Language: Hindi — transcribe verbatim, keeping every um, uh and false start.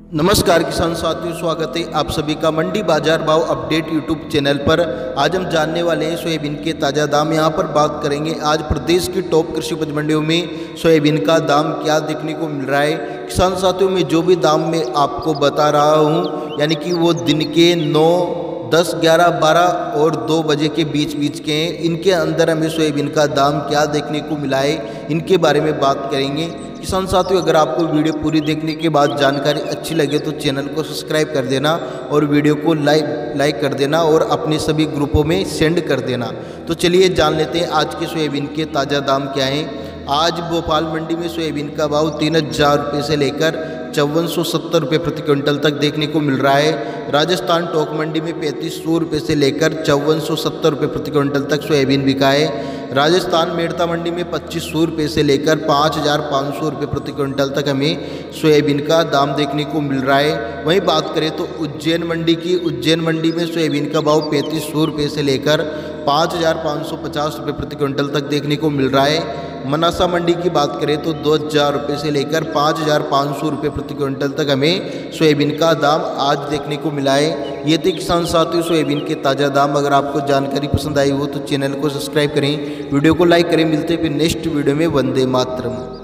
नमस्कार किसान साथियों, स्वागत है आप सभी का मंडी बाजार भाव अपडेट यूट्यूब चैनल पर। आज हम जानने वाले हैं सोयाबीन के ताज़ा दाम। यहां पर बात करेंगे आज प्रदेश की टॉप कृषि उपज मंडियों में सोयाबीन का दाम क्या देखने को मिल रहा है। किसान साथियों, में जो भी दाम मैं आपको बता रहा हूं, यानी कि वो दिन के नौ दस ग्यारह बारह और दो बजे के बीच बीच के हैं। इनके अंदर हमें सोयाबीन का दाम क्या देखने को मिला है, इनके बारे में बात करेंगे। किसान साथियों, अगर आपको वीडियो पूरी देखने के बाद जानकारी अच्छी लगे तो चैनल को सब्सक्राइब कर देना और वीडियो को लाइक लाइक कर देना और अपने सभी ग्रुपों में सेंड कर देना। तो चलिए जान लेते हैं आज के सोयाबीन के ताज़ा दाम क्या हैं। आज भोपाल मंडी में सोयाबीन का भाव तीन हज़ार रुपये से लेकर चौवन सौ सत्तर रुपये प्रति क्विंटल तक देखने को मिल रहा है। राजस्थान टोक मंडी में पैंतीस सौ रुपये से लेकर चौवन सौ सत्तर रुपये प्रति क्विंटल तक सोयाबीन बिका है। राजस्थान मेड़ता मंडी में पच्चीस सौ रुपये से लेकर पाँच हज़ार पाँच सौ रुपये प्रति क्विंटल तक हमें सोयाबीन का दाम देखने को मिल रहा है। वहीं बात करें तो उज्जैन मंडी की, उज्जैन मंडी में सोयाबीन का भाव पैंतीस सौ रुपये से लेकर पाँच हज़ार पाँच सौ पचास रुपये प्रति क्विंटल तक देखने को मिल रहा है। मनासा मंडी की बात करें तो दो हज़ार रुपये से लेकर पाँच हज़ार पाँच सौ रुपये प्रति क्विंटल तक हमें सोयाबीन का दाम आज देखने को मिला है। ये थे किसान साथियों सोयाबीन के ताज़ा दाम। अगर आपको जानकारी पसंद आई हो तो चैनल को सब्सक्राइब करें, वीडियो को लाइक करें। मिलते हैं फिर नेक्स्ट वीडियो में। वंदे मातरम।